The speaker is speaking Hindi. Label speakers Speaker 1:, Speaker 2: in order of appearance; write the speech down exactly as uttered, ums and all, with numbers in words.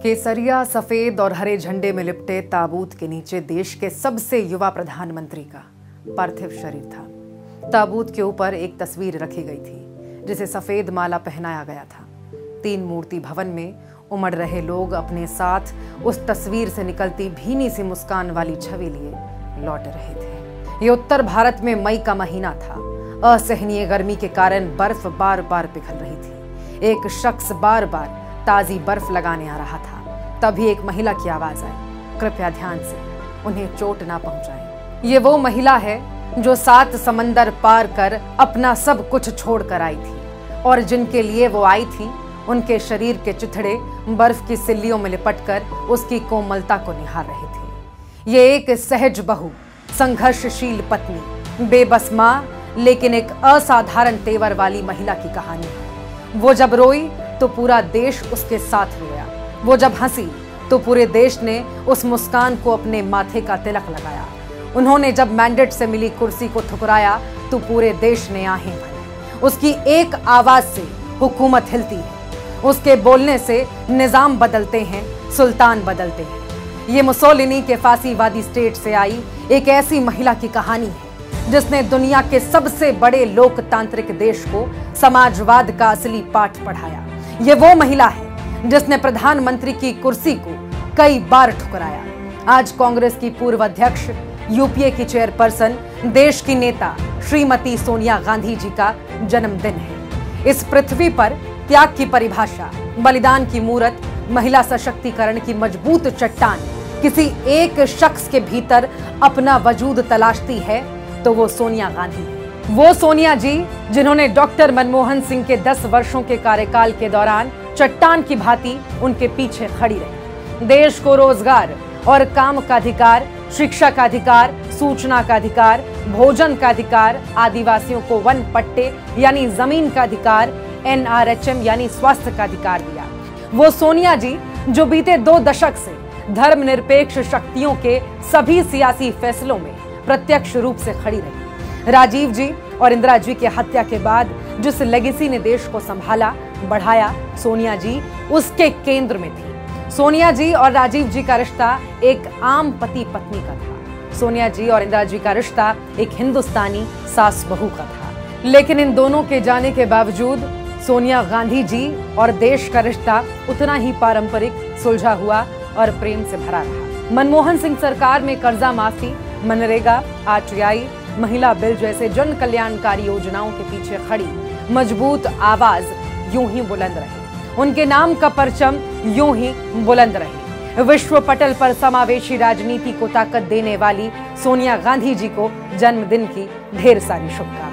Speaker 1: केसरिया सफेद और हरे झंडे में लिपटे ताबूत के नीचे देश के सबसे युवा प्रधानमंत्री का पार्थिव शरीर था। ताबूत के ऊपर एक तस्वीर रखी गई थी जिसे सफेद माला पहनाया गया था। तीन मूर्ति भवन में उमड़ रहे लोग अपने साथ उस तस्वीर से निकलती भीनी सी मुस्कान वाली छवि लिए लौट रहे थे। ये उत्तर भारत में मई का महीना था। असहनीय गर्मी के कारण बर्फ बार बार पिघल रही थी। एक शख्स बार बार ताजी बर्फ लगाने आ रहा था। तभी एक महिला की आवाज आई, कृपया ध्यान से, उन्हें चोट ना पहुंचाएं। ये वो महिला है जो सात समंदर पार कर अपना सब कुछ छोड़कर आई थी और जिनके लिए वो आई थी उनके शरीर के चिथड़े बर्फ की सिल्लियों में लिपटकर उसकी कोमलता को निहार रहे थे। ये एक सहज बहू, संघर्षशील पत्नी, बेबस मां, लेकिन एक असाधारण तेवर वाली महिला की कहानी है। वो जब रोई तो पूरा देश उसके साथ रोया। वो जब हंसी तो पूरे देश ने उस मुस्कान को अपने माथे का तिलक लगाया। उन्होंने जब मैंडेट से मिली कुर्सी को ठुकराया तो पूरे देश ने आहें भरी। उसकी एक आवाज से हुकूमत हिलती है। उसके बोलने से निजाम बदलते हैं, सुल्तान बदलते हैं। ये मुसोलिनी के फांसीवादी स्टेट से आई एक ऐसी महिला की कहानी है जिसने दुनिया के सबसे बड़े लोकतांत्रिक देश को समाजवाद का असली पाठ पढ़ाया। ये वो महिला है जिसने प्रधानमंत्री की कुर्सी को कई बार ठुकराया। आज कांग्रेस की पूर्व अध्यक्ष, यूपीए की चेयरपर्सन, देश की नेता श्रीमती सोनिया गांधी जी का जन्मदिन है। इस पृथ्वी पर त्याग की परिभाषा, बलिदान की मूरत, महिला सशक्तिकरण की मजबूत चट्टान किसी एक शख्स के भीतर अपना वजूद तलाशती है तो वो सोनिया गांधी है। वो सोनिया जी जिन्होंने डॉक्टर मनमोहन सिंह के दस वर्षों के कार्यकाल के दौरान चट्टान की भांति उनके पीछे खड़ी रही। देश को रोजगार और काम का अधिकार, शिक्षा का अधिकार, सूचना का अधिकार, भोजन का अधिकार, आदिवासियों को वन पट्टे यानी जमीन का अधिकार, एन आर एच एम यानी स्वास्थ्य का अधिकार दिया। वो सोनिया जी जो बीते दो दशक से धर्मनिरपेक्ष शक्तियों के सभी सियासी फैसलों में प्रत्यक्ष रूप से खड़ी रही। राजीव जी और इंदिरा जी के हत्या के बाद जिस लेगेसी ने देश को संभाला, बढ़ाया, सोनिया जी उसके केंद्र में थी। सोनिया जी और राजीव जी का रिश्ता एक आम पति पत्नी का था। सोनिया जी और इंदिरा जी का रिश्ता एक हिंदुस्तानी सास बहू का था। लेकिन इन दोनों के जाने के बावजूद सोनिया गांधी जी और देश का रिश्ता उतना ही पारंपरिक, सुलझा हुआ और प्रेम से भरा रहा। मनमोहन सिंह सरकार में कर्जा माफी, मनरेगा, आरटीआई, महिला बिल जैसे जन कल्याणकारी योजनाओं के पीछे खड़ी मजबूत आवाज यूं ही बुलंद रही। उनके नाम का परचम यूं ही बुलंद रही। विश्व पटल पर समावेशी राजनीति को ताकत देने वाली सोनिया गांधी जी को जन्मदिन की ढेर सारी शुभकामनाएं।